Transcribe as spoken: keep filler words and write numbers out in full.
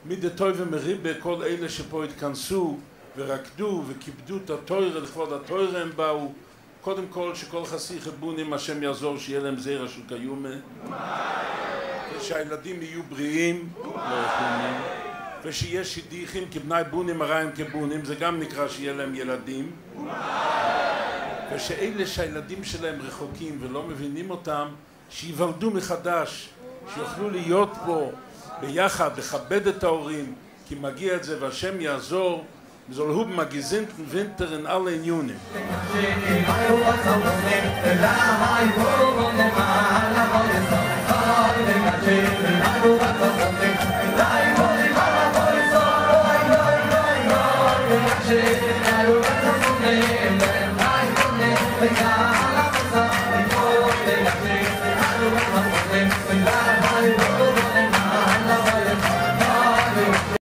מידי טוב ומריבה, כל אלה שפה התכנסו ורקדו וכיבדו את התוירה, לכבוד התוירה הם באו. קודם כל שכל חסיך בונים השם יעזור שיהיה להם זרע של קיומה, ושהילדים יהיו בריאים ושיהיה שידיחים כבני בונים הרעים כבונים, זה גם נקרא שיהיה להם ילדים, ושאלה שהילדים שלהם רחוקים ולא מבינים אותם שיוולדו מחדש, שיוכלו להיות פה ביחד, לכבד את ההורים כי מגיע את זה והשם יעזור. Wir sollen haben mal gesinnten Winter in alle Unionen.